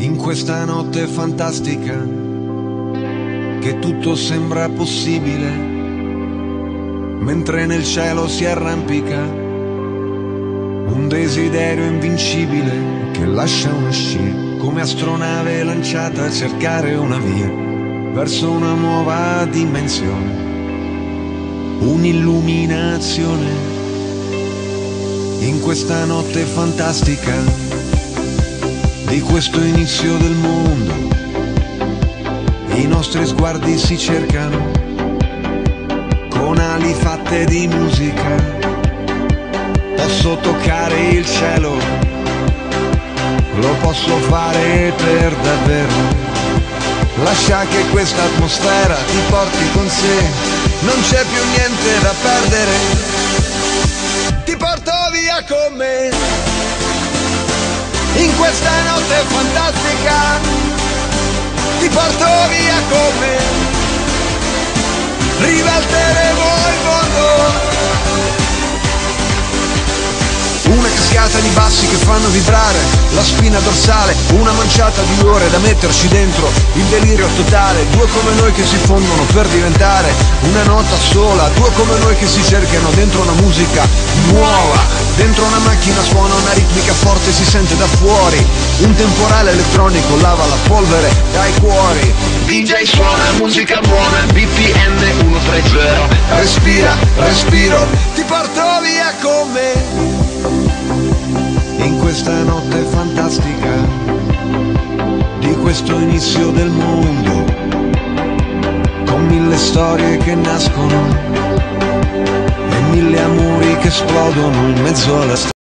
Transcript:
In questa notte fantastica che tutto sembra possibile, mentre nel cielo si arrampica un desiderio invincibile che lascia una scia come astronave lanciata a cercare una via verso una nuova dimensione, un'illuminazione. In questa notte fantastica di questo inizio del mondo, i nostri sguardi si cercano con ali fatte di musica. Posso toccare il cielo, lo posso fare per davvero. Lascia che questa atmosfera ti porti con sé, non c'è più niente da perdere. Ti porto via con me in questa notte fantastica, ti porto via con me, ribalteremo il mondo. Una cascata di bassi che fanno vibrare la spina dorsale, una manciata di ore da metterci dentro il delirio totale. Due come noi che si fondono per diventare una nota sola, due come noi che si cercano dentro una musica nuova. Dentro una macchina suona una ritmica forte, si sente da fuori. Un temporale elettronico lava la polvere dai cuori. DJ suona musica buona, BPM 130. Respira, respiro, ti porto via con me in questa notte fantastica di questo inizio del mondo, con mille storie che nascono e mille amori che esplodono in mezzo alla strada.